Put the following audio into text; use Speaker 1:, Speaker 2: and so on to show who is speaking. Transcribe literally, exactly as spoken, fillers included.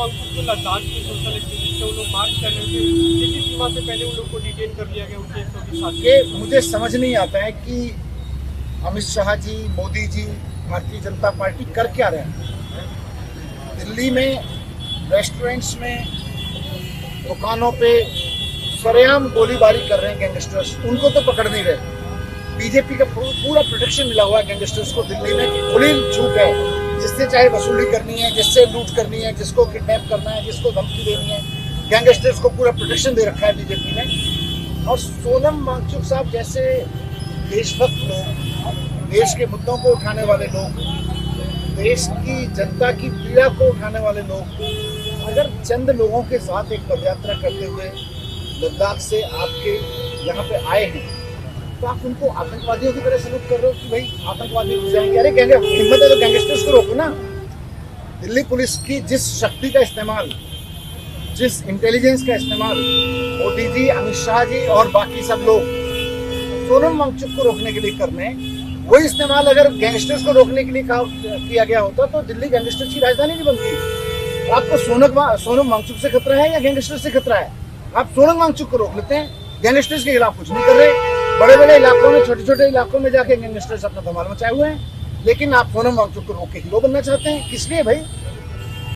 Speaker 1: वांगचुक को लद्दाख की social activist है, वो लोग मार्च कर रहे थे, किसी सीमा से पहले उन लोग को डिटेन कर लिया गया उनके एक सौ बीस साथी।
Speaker 2: ये मुझे समझ नहीं आता है कि अमित शाह जी, मोदी जी, भारतीय जनता पार्टी कर क्या रहे हैं। दिल्ली में रेस्टोरेंट्स में, दुकानों पे सरेआम गोलीबारी कर रहे हैं गैंगस्टर्स, उनको तो पकड़ नहीं रहे। बीजेपी का पूरा प्रोटेक्शन मिला हुआ है गैंगस्टर्स को दिल्ली में कि खुली छूट है, जिससे चाहे वसूली करनी है, जिससे लूट करनी है, जिसको किडनैप करना है, जिसको धमकी देनी है, गैंगस्टर्स को पूरा प्रोटेक्शन दे रखा है बीजेपी ने। और सोनम वांगचुक साहब जैसे देशभक्त लोग, देश के मुद्दों को उठाने वाले लोग, देश की जनता की पीड़ा को उठाने वाले लोग, अगर चंद लोगों के साथ एक पदयात्रा करते हुए लद्दाख से आपके यहाँ पे आए हैं, तो आप उनको आतंकवादियों की तरह सलूट कर रहे हो कि भाई आतंकवादी घुस जाएंगे। अरे गैंग हिम्मत है तो गैंगस्टर्स को रोको ना। दिल्ली पुलिस की जिस शक्ति का इस्तेमाल, जिस इंटेलिजेंस का इस्तेमाल मोदी जी, अमित शाह जी और बाकी सब लोग सोनम वांगचुक को रोकने के लिए कर रहे हैं, वही इस्तेमाल अगर गैंगस्टर्स को रोकने के लिए किया गया होता तो दिल्ली गैंगस्टर्स की राजधानी नहीं बनती। आपको सोनम सोनम वांगचुक से खतरा है या गैंगस्टर्स से खतरा है? आप सोनम वांगचुक को रोक लेते हैं, गैंगस्टर्स के खिलाफ कुछ नहीं कर रहे। बड़े बड़े इलाकों में, छोटे छोटे इलाकों में जाके गैंगस्टर्स अपना धमाल मचाए हुए हैं, लेकिन आप सोनम वांगचुक को रोक के हीरो बनना चाहते हैं। किस लिए भाई?